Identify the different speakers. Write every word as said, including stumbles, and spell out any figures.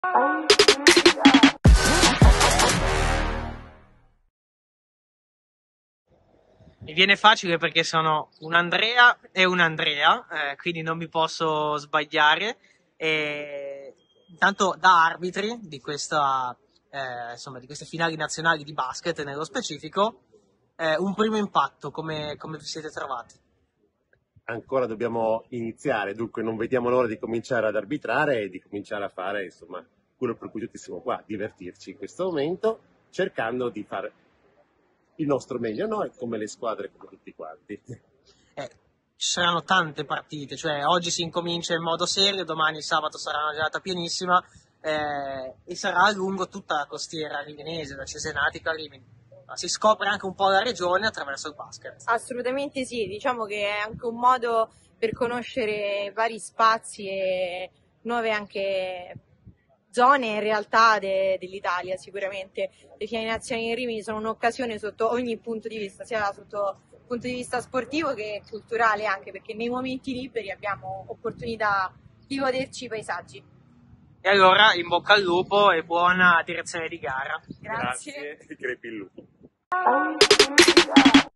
Speaker 1: Mi viene facile perché sono un Andrea e un Andrea, eh, quindi non mi posso sbagliare. E intanto da arbitri di questa, eh, insomma, di queste finali nazionali di basket nello specifico, eh, un primo impatto, come, come vi siete trovati?
Speaker 2: Ancora dobbiamo iniziare, dunque non vediamo l'ora di cominciare ad arbitrare e di cominciare a fare, insomma, quello per cui tutti siamo qua, divertirci in questo momento, cercando di fare il nostro meglio noi, come le squadre, come tutti quanti.
Speaker 1: Eh, ci saranno tante partite, cioè oggi si incomincia in modo serio, domani sabato sarà una giornata pienissima, eh, e sarà a lungo tutta la costiera riminese, da Cesenatico a Rimini. Ma si scopre anche un po' la regione attraverso il basket.
Speaker 3: Assolutamente sì, diciamo che è anche un modo per conoscere vari spazi e nuove anche zone in realtà de- dell'Italia. Sicuramente le finali nazionali di Rimini sono un'occasione sotto ogni punto di vista, sia sotto il punto di vista sportivo che culturale, anche perché nei momenti liberi abbiamo opportunità di goderci i paesaggi.
Speaker 1: E allora in bocca al lupo e buona direzione di gara.
Speaker 3: Grazie.
Speaker 2: Grazie, crepi il lupo.